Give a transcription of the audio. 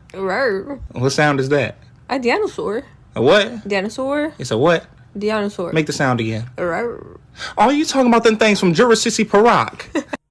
Rawr. What sound is that? A dinosaur. A what? Dinosaur. It's a what? Dinosaur. Make the sound again. Rawr. Oh, you talking about them things from Jurassic Park?